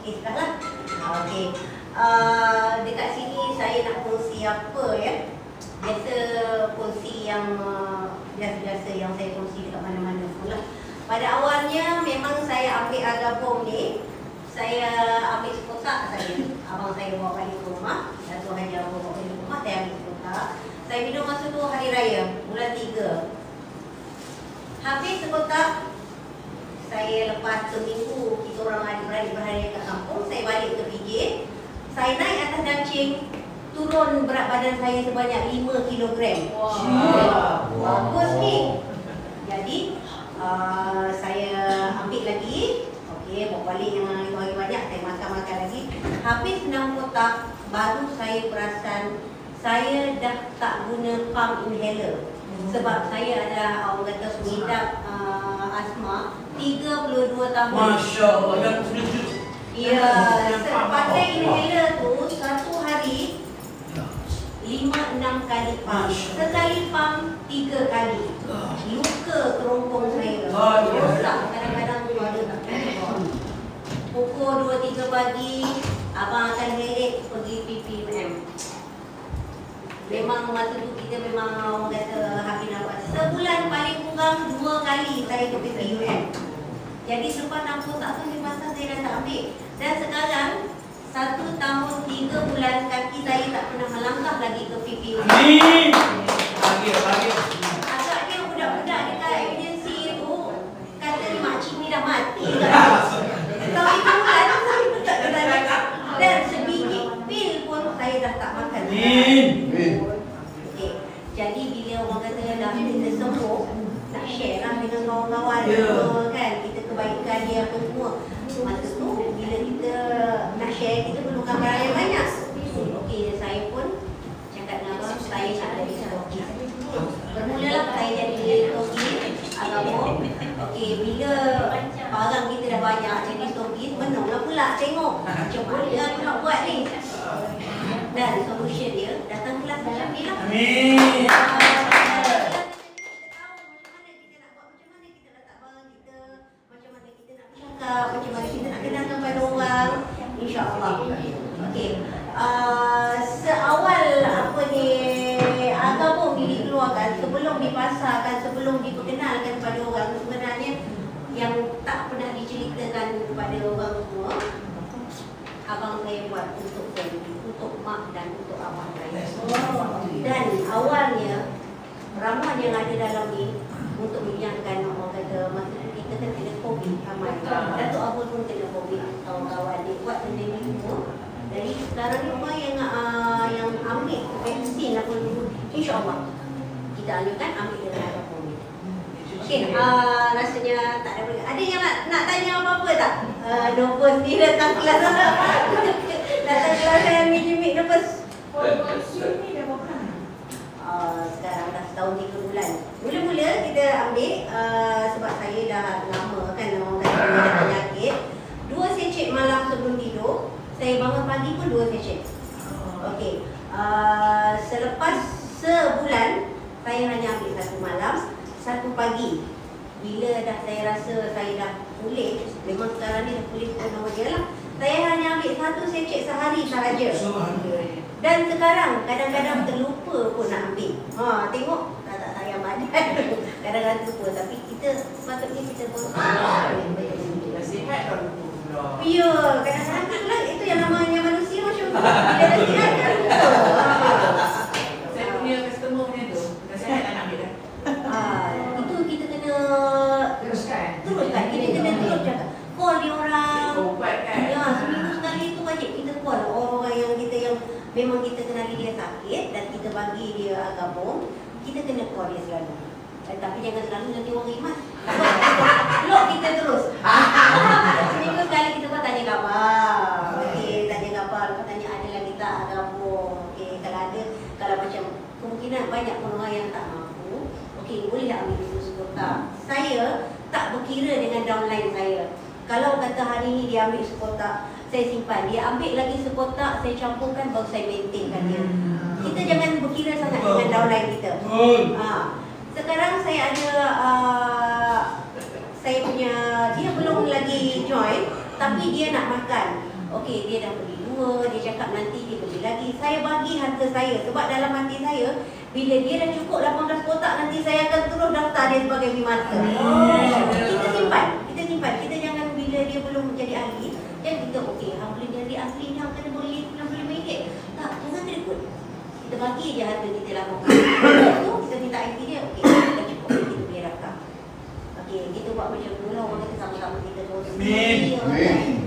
okey sudahlah. Okey. Dekat sini saya nak kongsi apa ya? Biasa kongsi yang biasa-biasa yang saya kongsi dekat mana-mana pula. Pada awalnya memang saya ambil agabung ni, saya ambil sekotak saja. Abang saya bawa balik ke rumah, Dato' Haji Abang bawa balik ke rumah, saya ambil sekotak. Saya minum masa tu hari raya, bulan 3. Habis sekotak, saya lepas seminggu kita orang adik-beradik berhari kat kampung, saya balik ke PJ. Saya naik atas dancing, turun berat badan saya sebanyak 5 kilogram. Bagus ni. Jadi saya ambil lagi. Okey, bawa balik yang lagi banyak, saya makan-makan lagi. Habis 6 kotak, baru saya perasan saya dah tak guna pump inhaler. Sebab saya adalah orang kata mengidap asma 32 tahun. Masya Allah, yang sulit. Ya, pakai inhaler tu satu hari 5-6 kali pump. Sekali pump 3 kali. Luka kerongkong saya. Rosak kadang-kadang ada tak kena. Pukul 2-3 pagi, abang akan heret pergi PPM. Memang masa tu kita memang orang kata habis nampak. Sebulan paling kurang 2 kali saya ke PPM. Jadi selepas 6 kotak tu saya dah tak ambil. Dan sekarang 1 tahun 3 bulan kaki saya tak pernah melangkah lagi ke PPM. Amin. Bahagia. Agaknya budak-budak dekat agensi tu kata ni makcik ni dah mati kan. Tahun 3 bulan saya tak kena. Dan sebiji pil pun saya dah tak makan. Amin. Okay. Jadi bila orang kata dah kita sembuh, nak share lah dengan kawan-kawan kan, kita kebaikan dia apa semua. Masa tu bila kita nak share, kita perlukan barang yang banyak. Okey, saya pun cakap dengan abang, saya nak jadi stokis. Bermulalah saya jadi stokis agama. Okey, bila barang kita dah banyak jadi stokis, menunglah pula tengok macam mana aku nak buat ni. Dan solution dia datang kelas macam ni lah. Amin. Macam mana kita nak kenalkan pada orang, insya-Allah. Okey. Seawal apa ni agama dikeluarkan, sebelum dipasarkan, sebelum diperkenalkan kepada orang, sebenarnya yang tak pernah diceritakan kepada orang semua, abang saya buat untuk family, untuk mak dan untuk abang saya. Dan awalnya ramuan yang ada dalam ni untuk mengingatkan orang kata masa kita kan kena COVID ramai. Datuk Abul pun kena COVID, kawan-kawan dia buat benda ni semua. Jadi sekarang ni orang yang ambil vaksin apa dulu, insya-Allah kita anjurkan ambil dengan ada COVID. Okey, rasanya tak ada benda. Ada yang nak tanya apa-apa tak? Nervous ni datang kelas. Datang kelas yang mimik nervous. Vaksin ni dah berapa? Sekarang dah setahun 3 bulan. Mula-mula kita ambil sebab saya dah lama kan orang kata ada penyakit. 2 secet malam sebelum tidur, saya bangun pagi pun 2 secet. Okey. Selepas sebulan saya hanya ambil 1 malam, 1 pagi. Bila dah saya rasa saya dah pulih, memang sekarang ni dah pulih penuh je lah. Saya hanya ambil 1 secet sehari sahaja. Dan sekarang kadang-kadang terlupa pun nak ambil. Tengok tak sayang badan. Kadang-kadang terlupa, tapi kita sepatutnya kita pun sihat kan lupa pula. Ya, kadang-kadang kan itu yang namanya manusia macam tu. Bila dah sihat kan lupa. Saya punya customer punya tu, dah sihat tak nak ambil dah. Itu kita kena teruskan. Kita kena terus cakap. Call dia orang. Ubat kan. Ya, seminggu sekali itu wajib kita call orang yang kita yang memang kita kenali dia sakit dan kita bagi dia gabung, kita kena call dia selalu. Tapi jangan selalu nanti orang rimas. Lock kita terus. Seminggu sekali kita pun tanya khabar. Okey, tanya khabar, lepas tanya ada lagi tak gabung. Okey, kalau ada, kalau macam kemungkinan banyak pun orang yang tak mampu. Okey, boleh tak ambil dulu sekotak. Saya tak berkira dengan downline saya. Kalau kata hari ni dia ambil sekotak, saya simpan. Dia ambil lagi sekotak, saya campurkan, baru saya maintainkan dia. Kita jangan berkira sangat dengan downline kita. Sekarang saya ada saya punya, dia belum lagi join, Tapi dia nak makan. Okey, dia dah beli 2, dia cakap nanti dia beli lagi. Saya bagi harga saya sebab dalam hati saya, bila dia dah cukup 18 kotak, nanti saya akan terus daftar dia sebagai mimata. Kita simpan. Kita jangan bila dia belum menjadi ahli, dan kita okey, hang boleh jadi ahli ni, hang kena beli RM65. Tak, jangan terikut. Kita bagi je harga kita lakukan. Lepas tu kita minta IP dia, okey, dah cukup, kita biar rakam. Okey, kita buat macam tu lah, orang kata sama-sama kita terus. Amin. Amin.